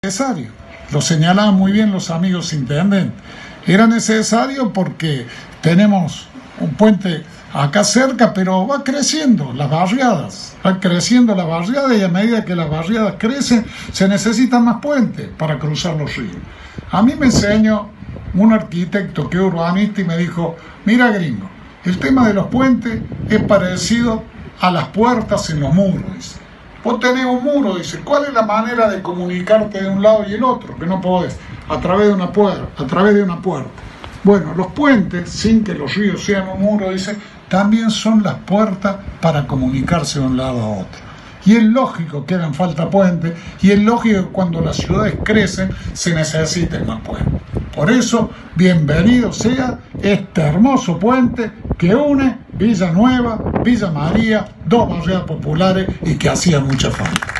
necesario. Lo señalaban muy bien los amigos intendentes. Era necesario porque tenemos un puente acá cerca, pero va creciendo las barriadas, y a medida que las barriadas crecen, se necesitan más puentes para cruzar los ríos. A mí me enseñó un arquitecto que es urbanista y me dijo: mira, gringo, el tema de los puentes es parecido a las puertas en los muros, dice. Vos tenés un muro, dice, ¿cuál es la manera de comunicarte de un lado y el otro? Que no podés, a través de una puerta. Bueno, los puentes, sin que los ríos sean un muro, dice, también son las puertas para comunicarse de un lado a otro. Y es lógico que hagan falta puentes, y es lógico que cuando las ciudades crecen se necesiten más puentes. Por eso, bienvenido sea este hermoso puente que une Villa Nueva, Villa María, dos barriadas populares y que hacía mucha falta.